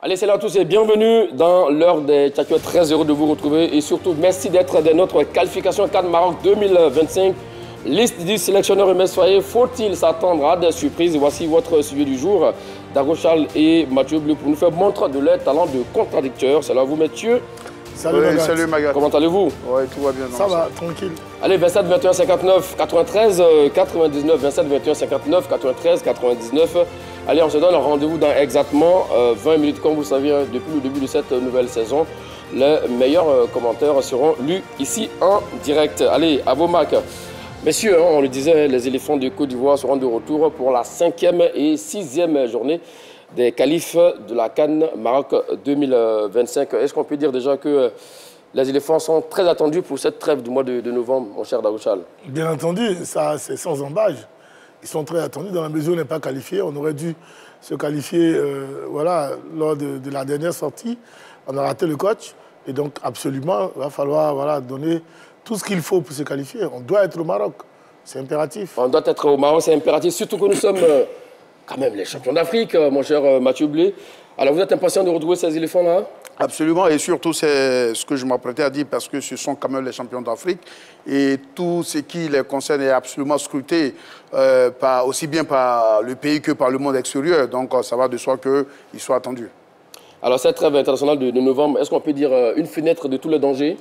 Allez, salut à tous et bienvenue dans l'heure des Tchakiots. Très heureux de vous retrouver et surtout merci d'être de notre qualification CAN Maroc 2025. Liste du sélectionneur Eumeu Soyé, faut-il s'attendre à des surprises? Voici votre sujet du jour, Dago Charles et Mathieu Bleu pour nous faire montre de leur talent de contradicteur. Salut à vous, messieurs. Salut Magat. Comment allez-vous? Ouais, tout va bien. Ça va, tranquille. Allez, 27 21 59 93 99, 27 21 59 93 99. Allez, on se donne rendez-vous dans exactement 20 minutes. Comme vous le savez, depuis le début de cette nouvelle saison, les meilleurs commentaires seront lus ici en direct. Allez, à vos marques. Messieurs, on le disait, les éléphants de Côte d'Ivoire seront de retour pour la 5e et 6e journée des qualifs de la CAN Maroc 2025. Est-ce qu'on peut dire déjà que les éléphants sont très attendus pour cette trêve du mois de novembre, mon cher Dago Charles? Bien entendu, ça c'est sans embâche. Ils sont très attendus dans la mesure où on n'est pas qualifié. On aurait dû se qualifier voilà, lors de la dernière sortie. On a raté le coach. Et donc, absolument, il va falloir voilà, donner tout ce qu'il faut pour se qualifier. On doit être au Maroc. C'est impératif. On doit être au Maroc, c'est impératif. Surtout que nous sommes quand même les champions d'Afrique, mon cher Mathieu Blé. Alors, vous êtes impatient de retrouver ces éléphants-là? Absolument, et surtout, c'est ce que je m'apprêtais à dire, parce que ce sont quand même les champions d'Afrique. Et tout ce qui les concerne est absolument scruté, aussi bien par le pays que par le monde extérieur. Donc, ça va de soi qu'ils soient attendus. Alors, cette trêve internationale de novembre, est-ce qu'on peut dire une fenêtre de tous les dangers?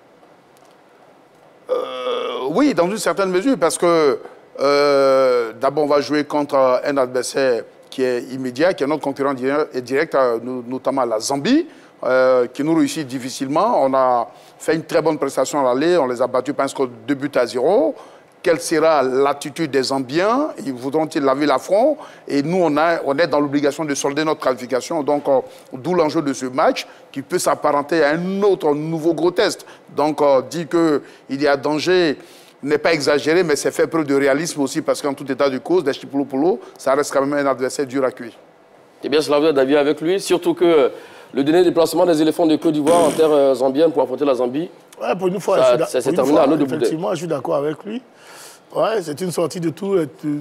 Oui, dans une certaine mesure, parce que d'abord, on va jouer contre un adversaire qui est immédiat, qui est notre concurrent direct, notamment la Zambie, qui nous réussit difficilement. On a fait une très bonne prestation à l'aller, on les a battus par un score de 2-0. Quelle sera l'attitude des Zambiens? Voudront-ils laver l'affront? Et nous, on est dans l'obligation de solder notre qualification. Donc, d'où l'enjeu de ce match, qui peut s'apparenter à un autre nouveau gros test. Donc, dire qu'il y a danger n'est pas exagéré, mais c'est fait preuve de réalisme aussi, parce qu'en tout état de cause, des Chipolo, ça reste quand même un adversaire dur à cuire. Eh bien, cela vous êtes d'avis avec lui, surtout que le dernier déplacement des éléphants de Côte d'Ivoire en terre zambienne pour affronter la Zambie, Ouais, pour une fois, c'est terminé à l'eau de boulet. effectivement, je suis d'accord avec lui. Ouais, c'est une sortie de tout.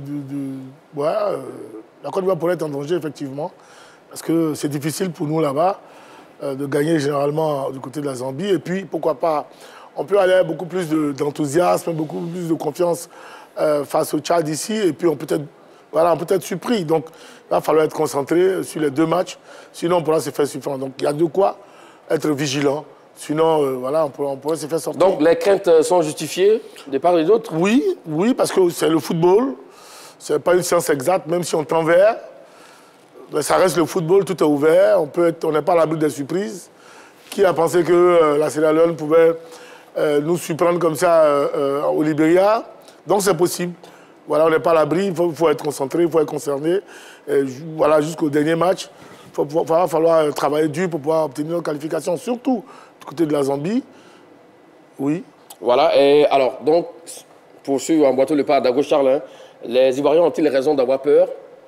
La Côte d'Ivoire pourrait être en danger, effectivement, parce que c'est difficile pour nous là-bas de gagner généralement du côté de la Zambie. Et puis, pourquoi pas, on peut aller avec beaucoup plus d'enthousiasme, beaucoup plus de confiance face au Tchad ici, et puis on peut être surpris. Donc, il va falloir être concentré sur les deux matchs, sinon on pourra se faire suffire. Donc, il y a de quoi être vigilant. Sinon, voilà, on pourrait se faire sortir. Donc, les craintes sont justifiées de part et d'autre? Oui, parce que c'est le football. Ce n'est pas une science exacte, même si on tend vers. Mais ça reste le football, tout est ouvert. On n'est pas à l'abri des surprises. Qui a pensé que la Sierra Leone pouvait nous surprendre comme ça au Libéria? Donc, c'est possible. Voilà, on n'est pas à l'abri. Il faut être concentré, il faut être concerné. Et, voilà, jusqu'au dernier match, il va falloir travailler dur pour pouvoir obtenir une qualification, surtout du côté de la Zambie. Oui. Voilà, et alors, donc, pour ceux en boiteau le pas Dago Charles, hein, les Ivoiriens ont-ils raison d'avoir peur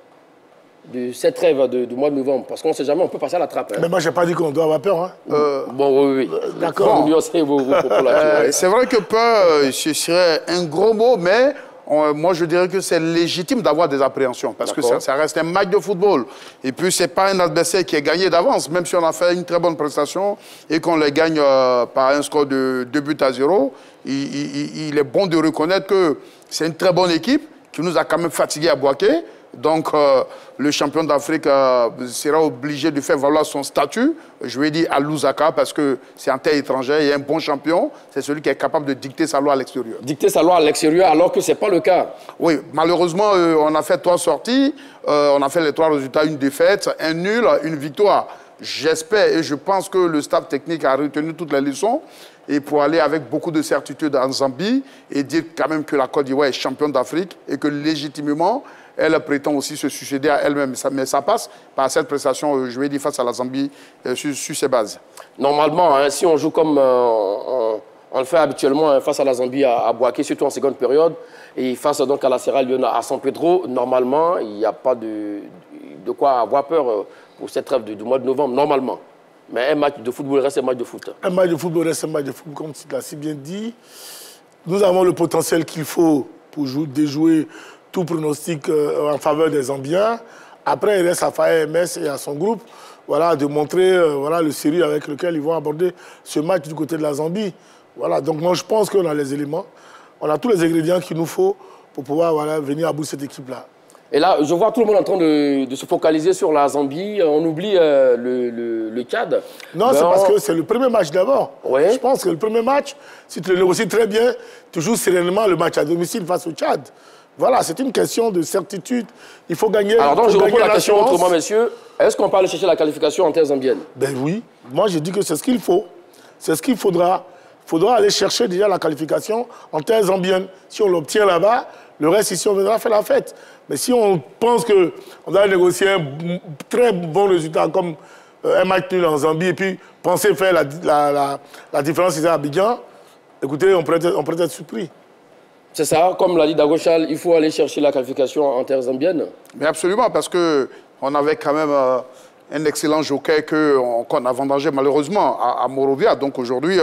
de cette trêve du mois de novembre? Parce qu'on ne sait jamais, on peut passer à la trappe. Hein. Mais moi, je n'ai pas dit qu'on doit avoir peur. Hein. Bon, oui. D'accord. C'est vrai que peur, ce serait un gros mot, mais moi, je dirais que c'est légitime d'avoir des appréhensions, parce que ça reste un match de football. Et puis, ce n'est pas un adversaire qui est gagné d'avance, même si on a fait une très bonne prestation et qu'on les gagne par un score de 2-0. Il est bon de reconnaître que c'est une très bonne équipe qui nous a quand même fatigués à Boaké. Donc, le champion d'Afrique sera obligé de faire valoir son statut, je vais dire à Lusaka, parce que c'est en terre étrangère, il y a un bon champion, c'est celui qui est capable de dicter sa loi à l'extérieur. Dicter sa loi à l'extérieur, alors que ce n'est pas le cas. Oui, malheureusement, on a fait 3 sorties, on a fait les 3 résultats, une défaite, un nul, une victoire. J'espère et je pense que le staff technique a retenu toutes les leçons et pour aller avec beaucoup de certitude en Zambie et dire quand même que la Côte d'Ivoire est championne d'Afrique et que légitimement, elle prétend aussi se succéder à elle-même. Mais ça passe par cette prestation, je vais dire, face à la Zambie sur ses bases. Normalement, hein, si on joue comme on le fait habituellement hein, face à la Zambie à Boaké, surtout en seconde période, et face donc à la Sierra Leone à San Pedro, normalement, il n'y a pas de quoi avoir peur pour cette trêve du mois de novembre, normalement. Mais un match de football reste un match de foot. Un match de football reste un match de football, comme tu l'as si bien dit. Nous avons le potentiel qu'il faut pour déjouer tout pronostic en faveur des Zambiens. Après, il reste à Faye MS et à son groupe voilà, de montrer voilà, le sérieux avec lequel ils vont aborder ce match du côté de la Zambie. Voilà, donc moi je pense qu'on a les éléments, on a tous les ingrédients qu'il nous faut pour pouvoir voilà, venir à bout de cette équipe-là. Et là, je vois tout le monde en train de se focaliser sur la Zambie. On oublie le Tchad. Non, c'est parce que c'est le premier match d'abord. Ouais. Je pense que le premier match, si tu le négocies très bien, tu joues sereinement le match à domicile face au Tchad. Voilà, c'est une question de certitude. Il faut gagner. Alors donc, je reprends la question autrement, messieurs. Est-ce qu'on peut aller chercher la qualification en terre zambienne? Ben oui. Moi, je dis que c'est ce qu'il faut. C'est ce qu'il faudra. Il faudra aller chercher déjà la qualification en terre zambienne. Si on l'obtient là-bas, le reste ici, on viendra faire la fête. Mais si on pense qu'on doit négocier un très bon résultat comme un match nul en Zambie et puis penser faire la différence ici à Abidjan, écoutez, on pourrait être surpris. C'est ça, comme l'a dit Dagochal, il faut aller chercher la qualification en terre zambienne. Mais absolument, parce qu'on avait quand même un excellent jockey qu'on a vendangé malheureusement à Monrovia. Donc aujourd'hui,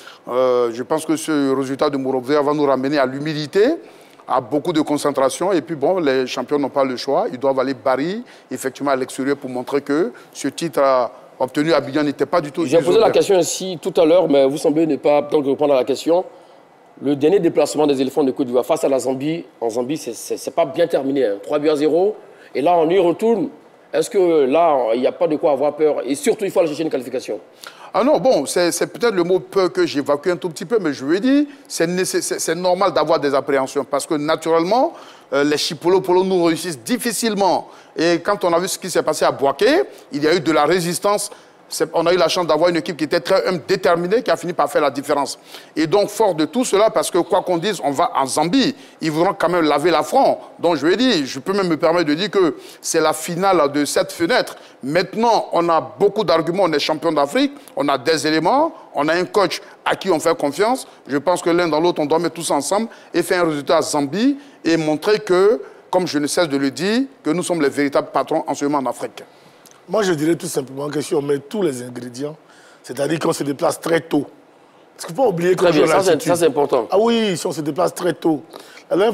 je pense que ce résultat de Monrovia va nous ramener à l'humilité, à beaucoup de concentration. Et puis bon, les champions n'ont pas le choix. Ils doivent aller Bari, effectivement à l'extérieur, pour montrer que ce titre obtenu à Abidjan n'était pas du tout... J'ai posé la question ici tout à l'heure, mais vous semblez ne pas donc répondre à la question. Le dernier déplacement des éléphants de Côte d'Ivoire face à la Zambie, en Zambie, c'est pas bien terminé. Hein. 3-0. Et là, on y retourne. Est-ce que là, il n'y a pas de quoi avoir peur? Et surtout, il faut aller chercher une qualification. Ah non, bon, c'est peut-être le mot peur que j'évacue un tout petit peu, mais je veux dire, c'est normal d'avoir des appréhensions parce que naturellement, les Chipolo-Polo nous réussissent difficilement. Et quand on a vu ce qui s'est passé à Bouaké, il y a eu de la résistance. On a eu la chance d'avoir une équipe qui était très déterminée, qui a fini par faire la différence. Et donc, fort de tout cela, parce que quoi qu'on dise, on va en Zambie, ils voudront quand même laver l'affront. Donc, je vais dire, je peux même me permettre de dire que c'est la finale de cette fenêtre. Maintenant, on a beaucoup d'arguments, on est champion d'Afrique, on a des éléments, on a un coach à qui on fait confiance. Je pense que l'un dans l'autre, on doit mettre tous ensemble et faire un résultat à Zambie et montrer que, comme je ne cesse de le dire, que nous sommes les véritables patrons en ce moment en Afrique. Moi, je dirais tout simplement que si on met tous les ingrédients, c'est-à-dire qu'on se déplace très tôt. Parce qu'il ne faut pas oublier que ça, c'est important. Ah oui, si on se déplace très tôt. La dernière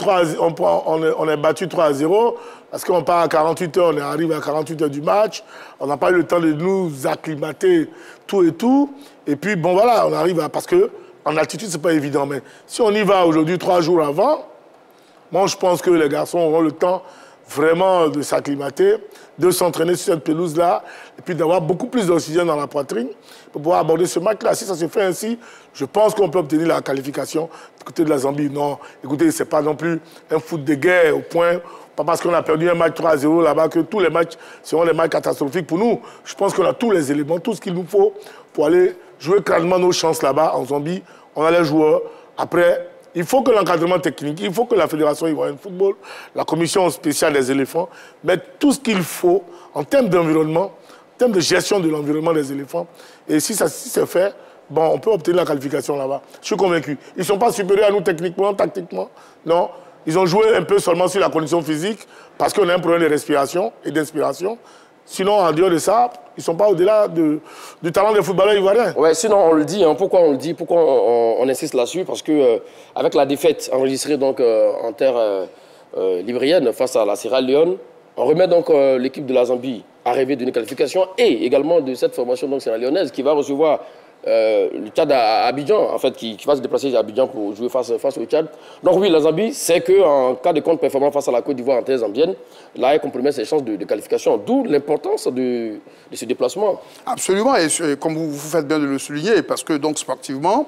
fois, on est battu 3-0, parce qu'on part à 48 heures, on arrive à 48 heures du match, on n'a pas eu le temps de nous acclimater tout et tout. Et puis, bon, voilà, on arrive à... Parce qu'en altitude, ce n'est pas évident. Mais si on y va aujourd'hui 3 jours avant, moi, je pense que les garçons auront le temps vraiment de s'acclimater, de s'entraîner sur cette pelouse-là, et puis d'avoir beaucoup plus d'oxygène dans la poitrine pour pouvoir aborder ce match-là. Si ça se fait ainsi, je pense qu'on peut obtenir la qualification du côté de la Zambie. Non, écoutez, ce n'est pas non plus un foot de guerre au point, pas parce qu'on a perdu un match 3-0 là-bas que tous les matchs seront des matchs catastrophiques pour nous. Je pense qu'on a tous les éléments, tout ce qu'il nous faut pour aller jouer clairement nos chances là-bas en Zambie. On a les joueurs. Après, il faut que l'encadrement technique, il faut que la Fédération ivoirienne de football, la commission spéciale des éléphants, mettent tout ce qu'il faut en termes d'environnement, en termes de gestion de l'environnement des éléphants. Et si c'est fait, bon, on peut obtenir la qualification là-bas. Je suis convaincu. Ils ne sont pas supérieurs à nous techniquement, tactiquement. Non. Ils ont joué un peu seulement sur la condition physique parce qu'on a un problème de respiration et d'inspiration. Sinon, en dehors de ça, ils ne sont pas au-delà du talent des footballeurs ivoiriens. Ouais, sinon, on le dit. Hein, pourquoi on le dit? Pourquoi on insiste là-dessus? Parce que avec la défaite enregistrée donc, en terre librienne face à la Sierra Leone, on remet donc l'équipe de la Zambie à rêver d'une qualification et également de cette formation donc, sierra-léonaise qui va recevoir le Tchad à Abidjan, en fait, qui va se déplacer à Abidjan pour jouer face au Tchad. Donc oui, la Zambie, c'est qu'en cas de contre-performance face à la Côte d'Ivoire en terre zambienne, là, elle compromet ses chances de qualification. D'où l'importance de ce déplacement. Absolument, et comme vous faites bien de le souligner, parce que donc sportivement,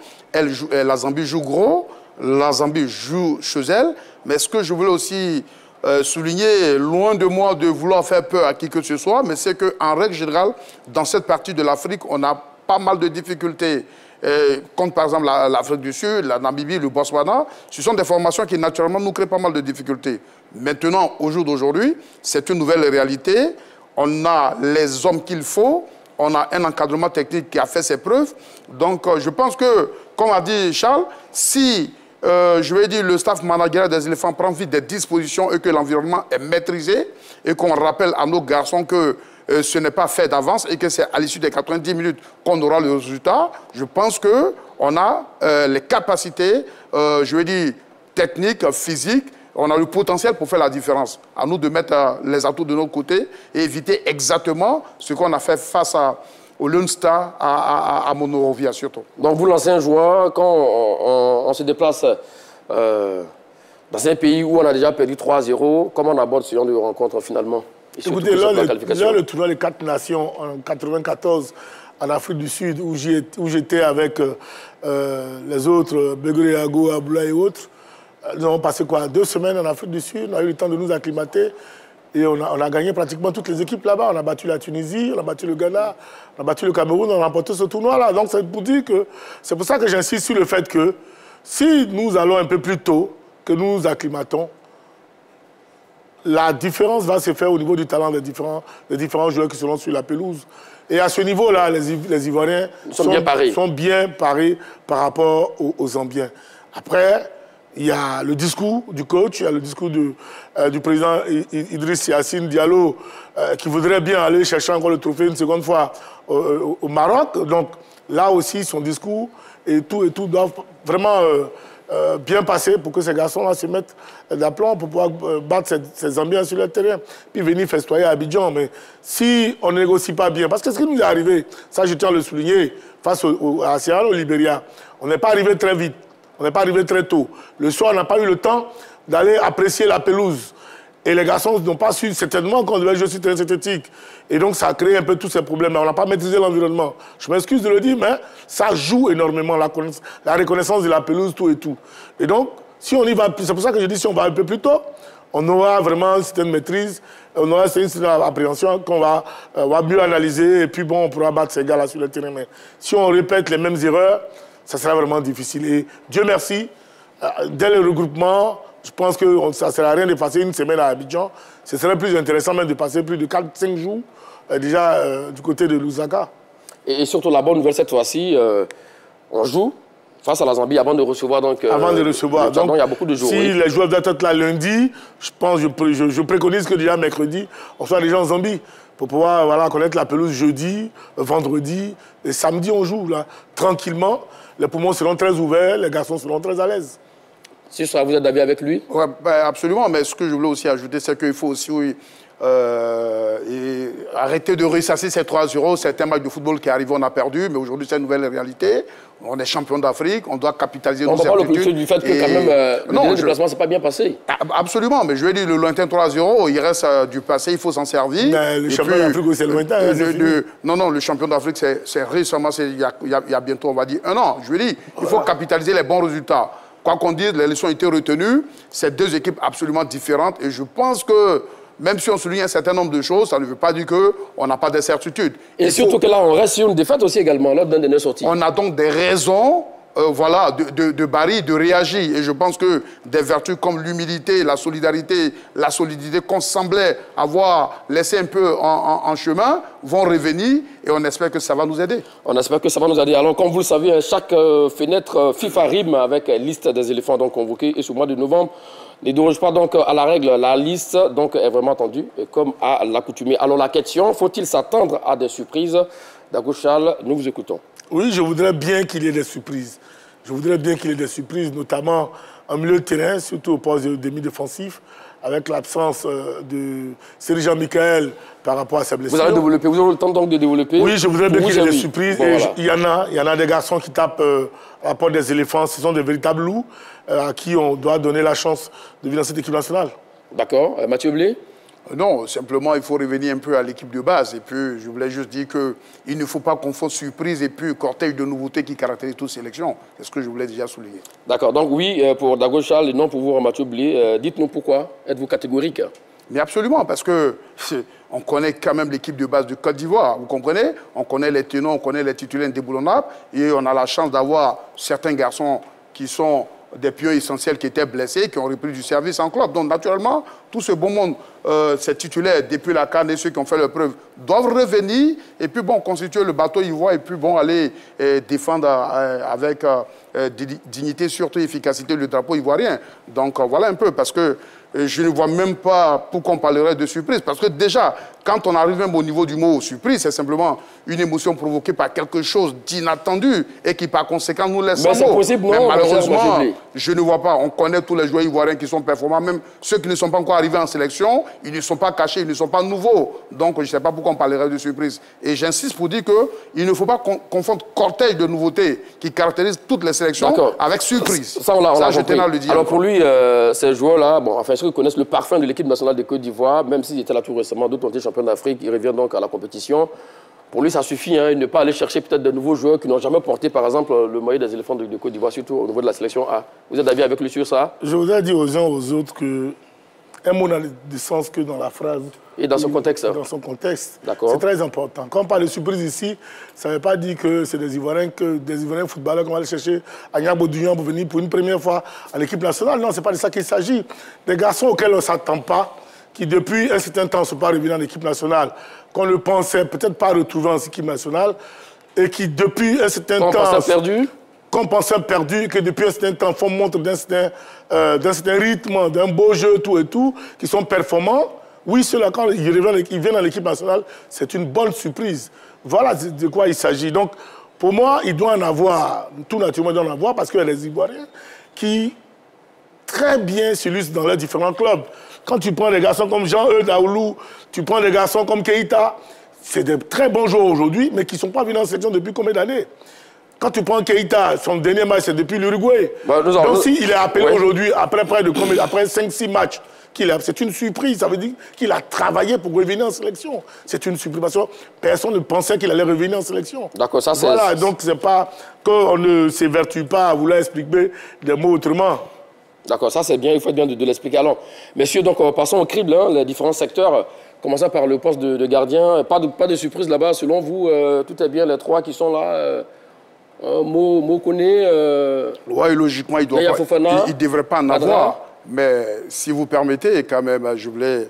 la Zambie joue gros, la Zambie joue chez elle, mais ce que je voulais aussi souligner, loin de moi de vouloir faire peur à qui que ce soit, mais c'est qu'en règle générale, dans cette partie de l'Afrique, on a pas mal de difficultés, contre par exemple l'Afrique du Sud, la Namibie, le Botswana. Ce sont des formations qui naturellement nous créent pas mal de difficultés. Maintenant, au jour d'aujourd'hui, c'est une nouvelle réalité. On a les hommes qu'il faut, on a un encadrement technique qui a fait ses preuves. Donc je pense que, comme a dit Charles, si je vais dire le staff managérial des éléphants prend vite des dispositions et que l'environnement est maîtrisé et qu'on rappelle à nos garçons que ce n'est pas fait d'avance et que c'est à l'issue des 90 minutes qu'on aura le résultat, je pense qu'on a les capacités, je veux dire, techniques, physiques, on a le potentiel pour faire la différence. À nous de mettre les atouts de notre côté et éviter exactement ce qu'on a fait face au Lone Star à Monrovia surtout. Donc vous, l'ancien joueur, quand on se déplace dans un pays où on a déjà perdu 3-0, comment on aborde ce genre de rencontre finalement? Écoutez, là, le tournoi des 4 nations en 94 en Afrique du Sud, où j'étais avec les autres, Begreago, Aboula et autres, nous avons passé quoi, 2 semaines en Afrique du Sud, on a eu le temps de nous acclimater et on a gagné pratiquement toutes les équipes là-bas. On a battu la Tunisie, on a battu le Ghana, on a battu le Cameroun, on a remporté ce tournoi-là. Donc c'est pour dire que c'est pour ça que j'insiste sur le fait que si nous allons un peu plus tôt, que nous nous acclimatons, la différence va se faire au niveau du talent des différents joueurs qui seront sur la pelouse. Et à ce niveau-là, les Ivoiriens sont bien parés par rapport aux Zambiens. Après, il y a le discours du coach, il y a le discours du président Idriss Yassine Diallo, qui voudrait bien aller chercher encore le trophée une seconde fois au Maroc. Donc là aussi, son discours et tout doivent vraiment bien passer pour que ces garçons-là se mettent d'aplomb pour pouvoir battre ces ambiances sur le terrain, puis venir festoyer à Abidjan. Mais si on ne négocie pas bien, parce que ce qui nous est arrivé, ça je tiens à le souligner, face à Sierra Leone, au Libéria, on n'est pas arrivé très vite, on n'est pas arrivé très tôt. Le soir, on n'a pas eu le temps d'aller apprécier la pelouse. Et les garçons n'ont pas su certainement qu'on devait jouer sur terrain synthétique. Et donc, ça a créé un peu tous ces problèmes. On n'a pas maîtrisé l'environnement. Je m'excuse de le dire, mais ça joue énormément, la reconnaissance de la pelouse, tout et tout. Et donc, si on y va, c'est pour ça que je dis, si on va un peu plus tôt, on aura vraiment une certaine maîtrise, on aura une certaine appréhension qu'on va mieux analyser, et puis bon, on pourra battre ces gars-là sur le terrain. Mais si on répète les mêmes erreurs, ça sera vraiment difficile. Et Dieu merci, dès le regroupement, je pense que ça ne sert à rien de passer une semaine à Abidjan. Ce serait plus intéressant même de passer plus de 4-5 jours déjà du côté de Lusaka. Et surtout, la bonne nouvelle cette fois-ci, on joue face à la Zambie avant de recevoir. Donc, avant de recevoir. Donc, il y a beaucoup de jours. Si les joueurs doivent être là lundi, je préconise que déjà mercredi, on soit déjà en Zambie pour pouvoir connaître la pelouse jeudi, vendredi. Et samedi, on joue là, tranquillement. Les poumons seront très ouverts, les garçons seront très à l'aise. Si vous êtes d'accord avec lui? Ouais, ben absolument, mais ce que je voulais aussi ajouter, c'est qu'il faut aussi arrêter de ressasser ces 3-0. C'est un match de football qui est arrivé, on a perdu, mais aujourd'hui c'est une nouvelle réalité. On est champion d'Afrique, on doit capitaliser nos certitudes. On parle du fait que quand même le déplacement ne s'est pas bien passé. Absolument, mais je vais dire le lointain 3-0, il reste du passé, il faut s'en servir. Mais le champion d'Afrique, c'est lointain. Non, le champion d'Afrique, c'est récemment, il y a bientôt, on va dire, 1 an. Je vais dire, il faut capitaliser les bons résultats. Quoi qu'on dise, les leçons ont été retenues. C'est 2 équipes absolument différentes. Et je pense que, même si on souligne un certain nombre de choses, ça ne veut pas dire qu'on n'a pas de certitudes. Et surtout que là, on reste sur une défaite aussi également, lors d'un dernier sortie. On a donc des raisons de barrer, de réagir. Et je pense que des vertus comme l'humilité, la solidarité, la solidité qu'on semblait avoir laissé un peu en chemin vont revenir et on espère que ça va nous aider. On espère que ça va nous aider. Alors, comme vous le savez, chaque fenêtre FIFA rime avec liste des éléphants donc convoqués et sur le mois de novembre, ne déroge pas donc à la règle. La liste donc est vraiment tendue comme à l'accoutumée. Alors, la question, faut-il s'attendre à des surprises? Dago Charles, nous vous écoutons. Oui, je voudrais bien qu'il y ait des surprises. Je voudrais bien qu'il y ait des surprises, notamment en milieu de terrain, surtout au poste de demi-défensif, avec l'absence de Sergent Michael par rapport à sa blessure. Vous avez développé, vous avez le temps donc de développer. Oui, je voudrais bien qu'il y ait des surprises. Bon, voilà. Il y en a des garçons qui tapent à la porte des éléphants. Ce sont des véritables loups à qui on doit donner la chance de venir dans cette équipe nationale. D'accord. Mathieu Blé? Non, simplement, il faut revenir un peu à l'équipe de base. Et puis, je voulais juste dire qu'il ne faut pas confondre surprise et puis cortège de nouveautés qui caractérisent toute sélection. C'est ce que je voulais déjà souligner. D'accord. Donc, oui, pour Dago Charles et non pour vous, Mathieu Blé. Dites-nous pourquoi êtes-vous catégorique? Mais absolument, parce qu'on connaît quand même l'équipe de base de Côte d'Ivoire, vous comprenez? On connaît les tenants, on connaît les titulaires indéboulonnables. Et on a la chance d'avoir certains garçons qui sont des pions essentiels qui étaient blessés, qui ont repris du service en club. Donc, naturellement, tout ce beau monde, ces titulaires, depuis la CAN et ceux qui ont fait leur preuve, doivent revenir et puis, bon, constituer le bateau ivoire et puis, bon, aller défendre avec dignité, surtout efficacité, le drapeau ivoirien. Donc, voilà un peu, parce que je ne vois même pas pourquoi on parlerait de surprise. Parce que déjà, Quand on arrive même au niveau du mot surprise, c'est simplement une émotion provoquée par quelque chose d'inattendu et qui, par conséquent, nous laisse sans mots. Mais malheureusement, je ne vois pas. On connaît tous les joueurs ivoiriens qui sont performants, même ceux qui ne sont pas encore arrivés en sélection, ils ne sont pas cachés, ils ne sont pas nouveaux. Donc, je ne sais pas pourquoi on parlerait de surprise. Et j'insiste pour dire qu'il ne faut pas confondre cortège de nouveautés qui caractérisent toutes les sélections avec surprise. Ça, je tenais à le dire. Alors, pour lui, ces joueurs-là, bon, enfin, ceux qui connaissent le parfum de l'équipe nationale de Côte d'Ivoire, même s'ils étaient là tout récemment, d'autres ont été champions d'Afrique, ils reviennent donc à la compétition. Pour lui, ça suffit, hein, ne pas aller chercher peut-être de nouveaux joueurs qui n'ont jamais porté, par exemple, le maillot des éléphants de Côte d'Ivoire, surtout au niveau de la sélection A. Vous êtes d'avis avec lui sur ça? Je voudrais dire aux uns aux autres que un mot n'a de sens que dans la phrase. Et dans son contexte. Dans son contexte. D'accord. C'est très important. Quand on parle de surprise ici, ça ne veut pas dire que c'est des Ivoiriens footballeurs qu'on va aller chercher à Niabodouyan pour venir pour une première fois à l'équipe nationale. Non, ce n'est pas de ça qu'il s'agit. Des garçons auxquels on ne s'attend pas, qui depuis un certain temps ne sont pas revenus en équipe nationale, qu'on ne pensait peut-être pas retrouver en équipe nationale, et qui depuis un certain temps... Qu'on pensait perdu, que depuis un certain temps font montre d'un certain rythme, d'un beau jeu, tout et tout, qui sont performants. Oui, ceux-là, quand ils viennent à l'équipe nationale, c'est une bonne surprise. Voilà de quoi il s'agit. Donc, pour moi, il doit en avoir, tout naturellement, il doit en avoir, parce qu'il y a des Ivoiriens qui, très bien, s'illustrent dans leurs différents clubs. Quand tu prends des garçons comme Jean-Eudes Aoulou, tu prends des garçons comme Keïta, c'est des très bons joueurs aujourd'hui, mais qui ne sont pas venus en sélection depuis combien d'années? Quand tu prends Keïta, son dernier match, c'est depuis l'Uruguay. Donc, s'il est appelé aujourd'hui, après 5-6 matchs, c'est une surprise. Ça veut dire qu'il a travaillé pour revenir en sélection. C'est une surprise. Parce que personne ne pensait qu'il allait revenir en sélection. D'accord, ça c'est... Voilà, donc c'est pas qu'on ne s'évertue pas à vouloir expliquer des mots autrement. D'accord, ça c'est bien, il faut bien de l'expliquer. Alors, messieurs, donc passons au crible, hein, les différents secteurs. Commençons par le poste de gardien. Pas de surprise là-bas. Selon vous, tout est bien, les trois qui sont là... Mokone, oui, logiquement, il ne devrait pas en avoir. Mais si vous permettez, quand même, je voulais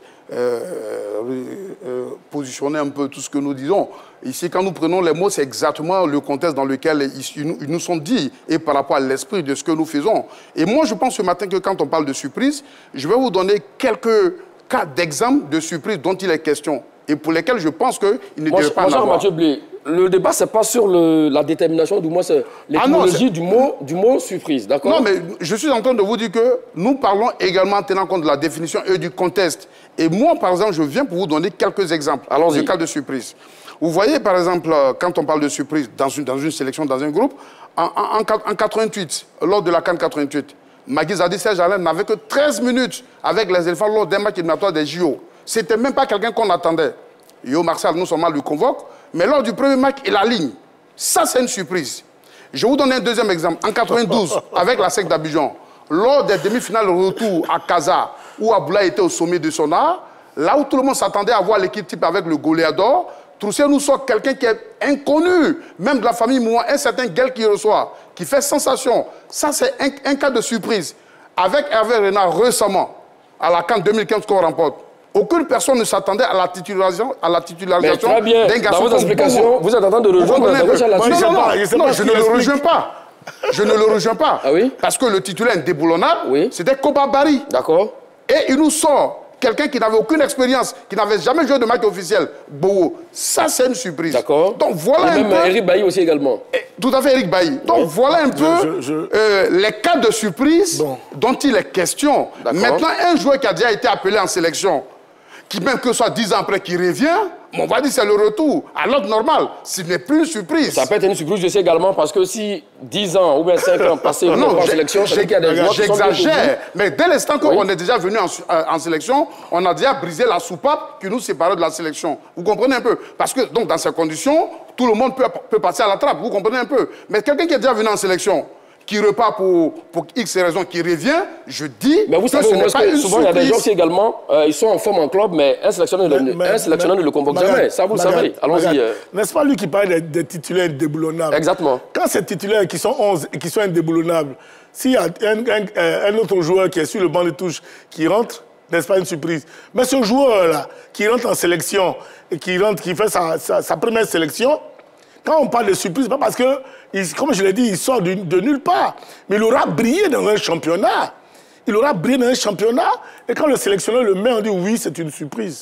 positionner un peu tout ce que nous disons. Ici, quand nous prenons les mots, c'est exactement le contexte dans lequel ils nous sont dits et par rapport à l'esprit de ce que nous faisons. Et moi, je pense ce matin que quand on parle de surprise, je vais vous donner quelques cas d'exemple de surprise dont il est question et pour lesquels je pense qu'il ne devrait pas en avoir. Le débat, ce n'est pas sur la détermination, du moins c'est l'étymologie du mot surprise, d'accord? Non, mais je suis en train de vous dire que nous parlons également en tenant compte de la définition et du contexte. Et moi, par exemple, je viens pour vous donner quelques exemples de cas de surprise. Vous voyez, par exemple, quand on parle de surprise dans une sélection, dans un groupe, en 88, lors de la CAN 88, Magui Zadi Serge Alain n'avait que 13 minutes avec les éléphants lors d'un match éliminatoire des JO. Ce n'était même pas quelqu'un qu'on attendait. Yo Marcel, non seulement lui convoque, mais lors du premier match, il aligne. Ça, c'est une surprise. Je vous donne un deuxième exemple. En 92, avec la SEC d'Abidjan, lors des demi-finales retour à Casa, où Aboula était au sommet de son art, là où tout le monde s'attendait à voir l'équipe type avec le goléador, Troussier nous sort quelqu'un qui est inconnu, même de la famille Mouan, un certain Guel qui reçoit, qui fait sensation. Ça, c'est un cas de surprise. Avec Hervé Renard récemment, à la CAN 2015 qu'on remporte, aucune personne ne s'attendait à la titularisation d'un garçon comme Bobo. Vous êtes en train de rejoindre la là-dessus. Non, je ne le rejoins pas. Je ne le rejoins pas. Ah oui? Parce que le titulaire indéboulonnable, c'était Koba Bari. D'accord. Et il nous sort quelqu'un qui n'avait aucune expérience, qui n'avait jamais joué de match officiel, Bobo. Ça, c'est une surprise. D'accord. Donc voilà un peu... Eric Bailly aussi également. Tout à fait, Eric Bailly. Donc voilà un peu les cas de surprise dont il est question. Maintenant, un joueur qui a déjà été appelé en sélection, qui même que ce soit 10 ans après qui revient, on va dire c'est le retour à l'ordre normal. Ce n'est plus une surprise. Ça peut être une surprise, je sais également, parce que si 10 ans ou bien 5 ans passés en sélection, c'est qu'il y a des joueurs qui sont j'exagère, mais dès l'instant qu'on est déjà venu en sélection, on a déjà brisé la soupape qui nous séparait de la sélection. Vous comprenez un peu? Parce que donc, dans ces conditions, tout le monde peut passer à la trappe. Vous comprenez un peu? Mais quelqu'un qui est déjà venu en sélection, qui repart pour X raisons, qui revient, je dis mais vous savez, ce n'est pas une souvent, il y a des gens qui également, ils sont en forme en club, mais un sélectionneur ne le convoque jamais. Ça, vous le savez. Allons-y. N'est-ce pas lui qui parle des titulaires indéboulonnables? Exactement. Quand ces titulaires qui sont 11 et qui sont indéboulonnables, s'il y a un autre joueur qui est sur le banc de touche qui rentre, n'est-ce pas une surprise? Mais ce joueur-là, qui rentre en sélection et qui fait sa première sélection, quand on parle de surprise, pas parce que, comme je l'ai dit, il sort de nulle part. Mais il aura brillé dans un championnat. Il aura brillé dans un championnat. Et quand le sélectionneur le met, on dit oui, c'est une surprise.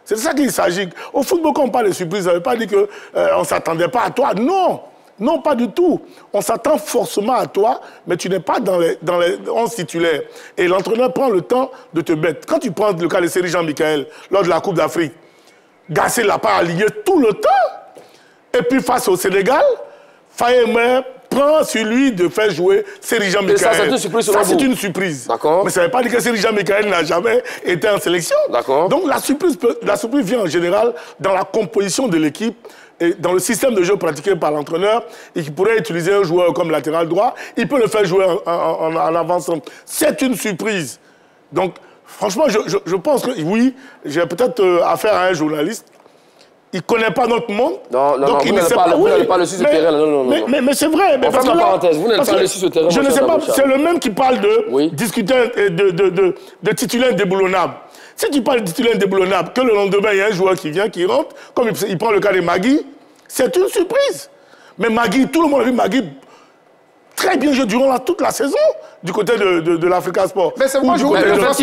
C'est de ça qu'il s'agit. Au football, quand on parle de surprise, ça ne veut pas dire qu'on ne s'attendait pas à toi. Non, non, pas du tout. On s'attend forcément à toi, mais tu n'es pas dans les 11 titulaires. Et l'entraîneur prend le temps de te mettre. Quand tu prends le cas de Seri Jean-Michel, lors de la Coupe d'Afrique, Gassé l'a pas aligné tout le temps. Et puis face au Sénégal, Fayemer prend sur lui de faire jouer Seri Jean-Michel. Ça, c'est une surprise selon vous? Ça, c'est une surprise. D'accord. Mais ça ne veut pas dire que Seri Jean-Michel n'a jamais été en sélection. D'accord. Donc la surprise vient en général dans la composition de l'équipe et dans le système de jeu pratiqué par l'entraîneur. Et qui pourrait utiliser un joueur comme latéral droit. Il peut le faire jouer en avançant. C'est une surprise. Donc, franchement, je pense que oui, j'ai peut-être affaire à un journaliste. Il ne connaît pas notre monde. Non, non, donc non, vous n'allez pas le suivre sur le terrain. Non, non, mais c'est vrai. On ferme la parenthèse. Vous n'allez pas le suivre sur le terrain. Je ne sais pas, c'est le même qui parle de discuter de titulaire indéboulonnable. Si tu parles de titulaire indéboulonnable, que le lendemain, il y a un joueur qui vient, qui rentre, comme il prend le cas de Magui, c'est une surprise. Mais Magui, tout le monde a vu Magui très bien joué durant toute la saison du côté de l'Africa Sport. Mais c'est moi, je vous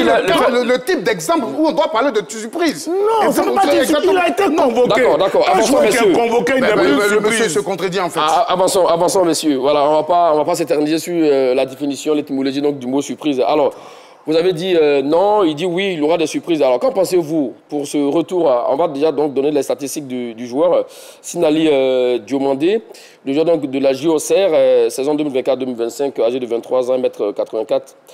le type d'exemple où on doit parler de surprise. Non, ça ne veut pas dire qu'il a été convoqué. D'accord, un joueur qui est convoqué, il n'est pas une surprise. Le monsieur se contredit en fait. Avançons, messieurs. Voilà, on va pas s'éterniser sur la définition, l'étymologie du mot surprise. Alors, vous avez dit non, il dit oui, il y aura des surprises. Alors, qu'en pensez-vous pour ce retour? On va déjà donc donner les statistiques du joueur, Sinali Diomandé, le joueur donc de la JOCR, saison 2024-2025, âgé de 23 ans, 1m84.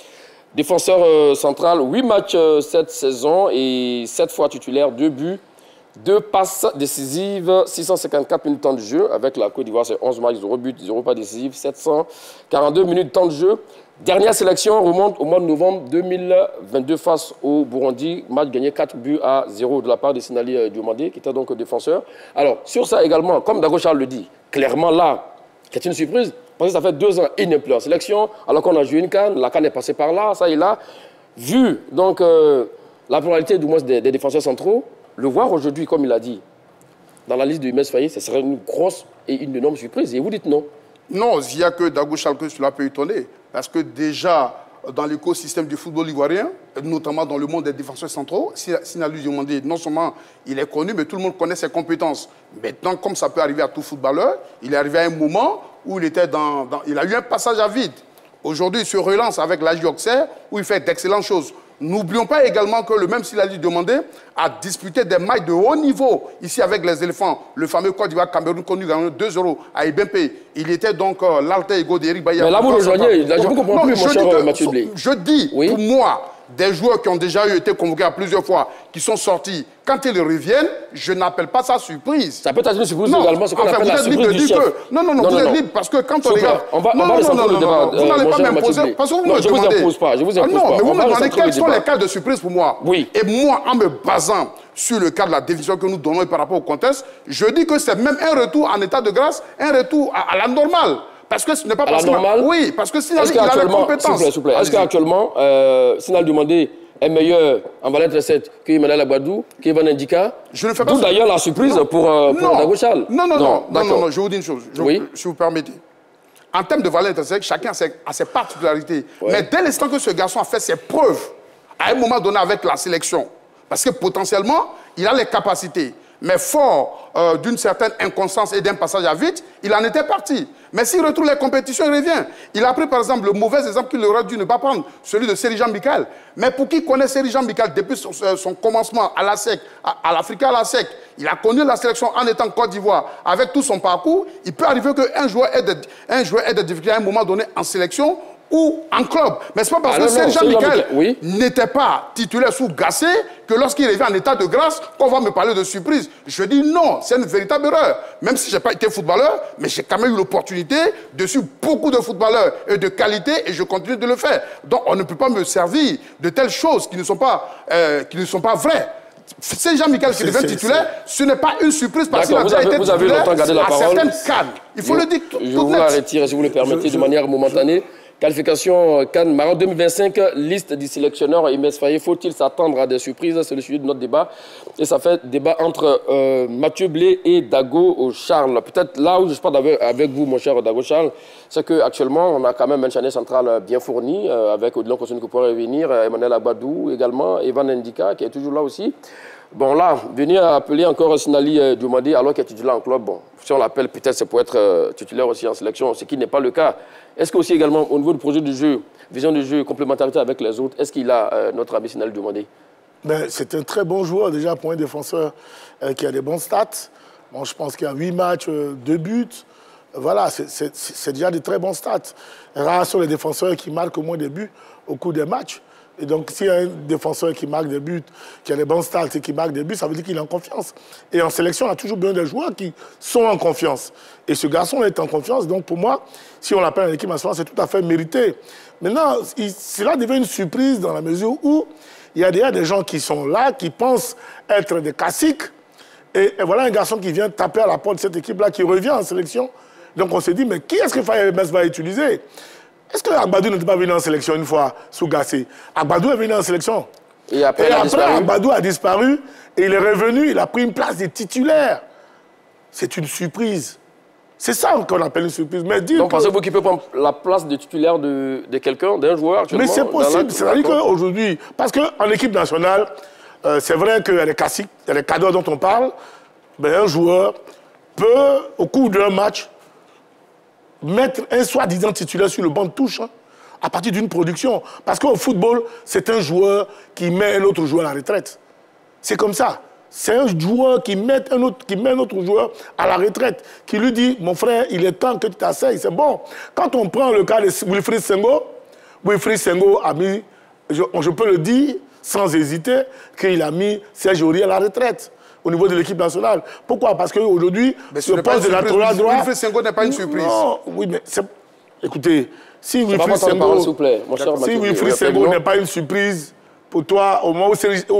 Défenseur central, 8 matchs cette saison et 7 fois titulaire, 2 buts, 2 passes décisives, 654 minutes de temps de jeu. Avec la Côte d'Ivoire, c'est 11 matchs, 0 buts, 0 pas décisif, 742 minutes de temps de jeu. Dernière sélection remonte au mois de novembre 2022 face au Burundi. Match gagné 4 buts à 0 de la part de Sinali Diomandé, qui était donc défenseur. Alors, sur ça également, comme Dago Charles le dit, clairement là, c'est une surprise, parce que ça fait 2 ans, il n'est plus en sélection, alors qu'on a joué une CAN, la CAN est passée par là, ça et là. Vu donc la pluralité du moins des défenseurs centraux, le voir aujourd'hui, comme il a dit, dans la liste de Younes Faye, ce serait une grosse et une énorme surprise. Et vous dites non. Non, il n'y a que Dago Charles que cela peut étonner. Parce que déjà, dans l'écosystème du football ivoirien, notamment dans le monde des défenseurs centraux, Sinali Diomandé, non seulement il est connu, mais tout le monde connaît ses compétences. Maintenant, comme ça peut arriver à tout footballeur, il est arrivé à un moment où il a eu un passage à vide. Aujourd'hui, il se relance avec la JOCR, où il fait d'excellentes choses. N'oublions pas également que le même Sinali Diomandé a disputé des matchs de haut niveau ici avec les éléphants. Le fameux Côte d'Ivoire-Cameroun connu gagnant 2-0 à Ibempe. Il était donc l'alter ego d'Eric Bailly. Mais là, vous rejoignez. Là, je ne comprends plus, mon cher Mathieu Blé. Je dis, pour moi, des joueurs qui ont déjà été convoqués à plusieurs fois, qui sont sortis, quand ils reviennent, je n'appelle pas ça surprise. Ça peut être une surprise également, ce qu'on appelle la surprise du chef. Non, vous êtes libre, parce que quand on regarde... On va descendre le débat, vous n'allez pas m'imposer, parce que vous me demandez... Je vous impose pas, Non, mais vous me demandez quels sont les cas de surprise pour moi. Oui. Et moi, en me basant sur le cas de la définition que nous donnons par rapport au contexte, je dis que c'est même un retour en état de grâce, un retour à la normale. Parce que ce n'est pas parce que... Oui, parce que s'il a les compétences... S'il vous plaît, est-ce qu'actuellement, Sinali Diomandé est meilleur en Valette Recette que Emmanuel Agbadou, qu'Evan Indika? Je ne fais pas ça. D'où d'ailleurs la surprise pour Dago Charles. Non, je vous dis une chose, si vous permettez. En termes de Valette Recette, chacun a ses particularités. Ouais. Mais dès l'instant que ce garçon a fait ses preuves, à un moment donné avec la sélection, parce que potentiellement, il a les capacités. Mais fort d'une certaine inconstance et d'un passage à vide, il en était parti. Mais s'il retrouve les compétitions, il revient. Il a pris par exemple le mauvais exemple qu'il aurait dû ne pas prendre, celui de Seri Jean-Michel. Mais pour qui connaît Seri Jean-Michel depuis son commencement à la SEC, à l'Africa à la SEC, il a connu la sélection en étant Côte d'Ivoire. Avec tout son parcours, il peut arriver qu'un joueur ait des difficultés à un moment donné en sélection ou en club. Mais ce n'est pas parce que Seri Jean-Michel n'était pas titulaire sous Gassé que lorsqu'il revient en état de grâce, qu'on va me parler de surprise. Je dis non, c'est une véritable erreur. Même si je n'ai pas été footballeur, mais j'ai quand même eu l'opportunité de suivre beaucoup de footballeurs et de qualité et je continue de le faire. Donc on ne peut pas me servir de telles choses qui ne sont pas vraies. C'est Jean-Michel qui devient titulaire, ce n'est pas une surprise parce qu'il a déjà été titulaire à certaines cannes. Il faut le dire tout net. Je vous la retire, si vous le permettez, de manière momentanée. Qualification CAN Maroc 2025, liste du sélectionneur Younes Faye. Faut-il s'attendre à des surprises? C'est le sujet de notre débat. Et ça fait débat entre Mathieu Blé et Dago Charles. Peut-être là où je parle avec vous, mon cher Dago Charles, c'est qu'actuellement, on a quand même un charnier central bien fourni, avec Odilon Koscielny qui pourrait revenir, Emmanuel Agbadou également, Evan Indika qui est toujours là aussi. Bon, là, venir appeler encore Sinali Diomandé alors qu'il est titulaire en club, bon, si on l'appelle, peut-être c'est pour être titulaire aussi en sélection, ce qui n'est pas le cas. Est-ce qu'aussi également, au niveau du projet de jeu, vision de jeu, complémentarité avec les autres, est-ce qu'il a notre ami Sinali Diomandé? C'est un très bon joueur déjà pour un défenseur qui a des bons stats. Bon, je pense qu'il y a 8 matchs, 2 buts. Voilà, c'est déjà des très bons stats. Rares sont les défenseurs qui marquent au moins des buts au cours des matchs. Et donc, s'il y a un défenseur qui marque des buts, qui a des bons stats et qui marque des buts, ça veut dire qu'il est en confiance. Et en sélection, on a toujours besoin de joueurs qui sont en confiance. Et ce garçon est en confiance. Donc, pour moi, si on l'appelle en équipe nationale, c'est tout à fait mérité. Maintenant, cela devient une surprise dans la mesure où il y a déjà des gens qui sont là, qui pensent être des classiques. Et voilà un garçon qui vient taper à la porte de cette équipe-là, qui revient en sélection. Donc on s'est dit, mais qui est-ce que Faye Mess va utiliser? Est-ce que Agbadou n'était pas venu en sélection une fois sous Gassé? Agbadou est venu en sélection. Et après Agbadou a disparu et il est revenu, il a pris une place de titulaire. C'est une surprise. C'est ça qu'on appelle une surprise. Mais donc pensez-vous qu'il peut prendre la place de titulaire de quelqu'un, d'un joueur actuellement? Mais c'est possible. C'est-à-dire qu'aujourd'hui, parce qu'en équipe nationale, c'est vrai qu'il y a des classiques, il y a des cadres dont on parle, mais un joueur peut, au cours d'un match, mettre un soi-disant titulaire sur le banc de touche, hein, à partir d'une production. Parce qu'au football, c'est un joueur qui met un autre joueur à la retraite. C'est comme ça. C'est un joueur qui met un autre joueur à la retraite, qui lui dit, mon frère, il est temps que tu t'asseyes. C'est bon. Quand on prend le cas de Wilfried Senghor a mis, je peux le dire, sans hésiter, qu'il a mis Serge Aurier à la retraite au niveau de l'équipe nationale. Pourquoi? Parce qu'aujourd'hui, ce poste de latéral droit... Wilfried Senghor n'est pas une surprise. Non, oui, mais écoutez, si Wilfried Senghor n'est pas une surprise pour toi, au moment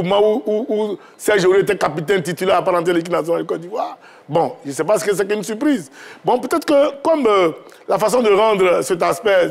où Serge Aurier était capitaine titulaire à part entière de l'équipe nationale de Côte d'Ivoire, bon, je ne sais pas ce que c'est qu'une surprise. Bon, peut-être que, comme la façon de rendre cet aspect,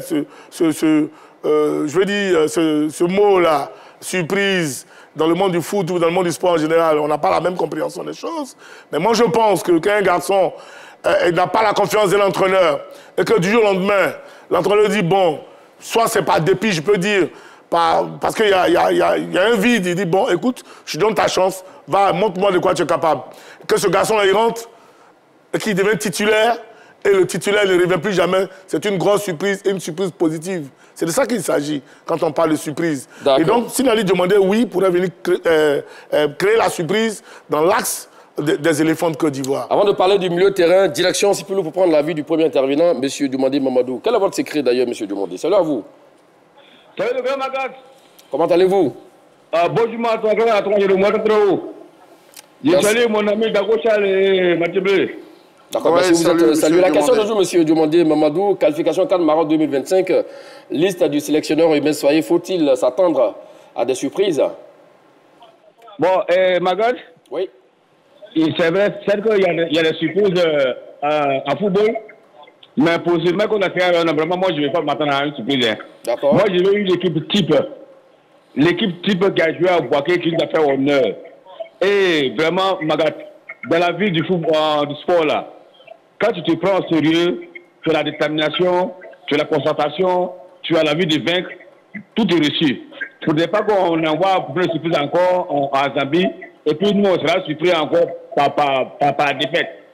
je veux dire, ce mot-là, surprise, dans le monde du foot ou dans le monde du sport en général, on n'a pas la même compréhension des choses. Mais moi, je pense que quand un garçon n'a pas la confiance de l'entraîneur et que du jour au lendemain, l'entraîneur dit, bon, soit c'est par dépit, je peux dire, parce qu'il y a un vide, il dit, bon, écoute, je te donne ta chance, va, montre-moi de quoi tu es capable. Que ce garçon-là, il rentre et qu'il devient titulaire, et le titulaire ne revient plus jamais, c'est une grosse surprise et une surprise positive. C'est de ça qu'il s'agit quand on parle de surprise. Et donc, Sinali Diomandé, oui, pourrait venir créer la surprise dans l'axe des éléphants de Côte d'Ivoire. Avant de parler du milieu de terrain, direction Sipilou pour prendre l'avis du premier intervenant, M. Diomandé Mamadou. Quel est votre secret d'ailleurs, M. Diomandé? Salut à vous. Salut le grand Magat. Comment allez-vous? Bonjour à toi, à toi, je salue mon ami Dagochal et Mathieu Blé. D'accord, merci. Vous êtes salué. La question de jour, M. Diomandé Mamadou, qualification CAN Maroc 2025, liste du sélectionneur Humain Soyer, faut-il s'attendre à des surprises? Bon, Magat? Oui. C'est vrai, c'est qu'il y a des surprises en football, mais pour ce mec qu'on a fait, vraiment, moi, je ne vais pas m'attendre à une surprise. D'accord. Moi, j'ai eu l'équipe type. L'équipe type qui a joué à Boaké, qui nous a fait honneur. Et vraiment, Magat, dans la vie du football, du sport, là, quand tu te prends au sérieux, tu as la détermination, tu as la concentration, tu as la vie de vaincre, tout est reçu. Il ne faudrait pas qu'on envoie pour une surprise encore à Zambie, et puis nous, on sera surpris encore par la défaite.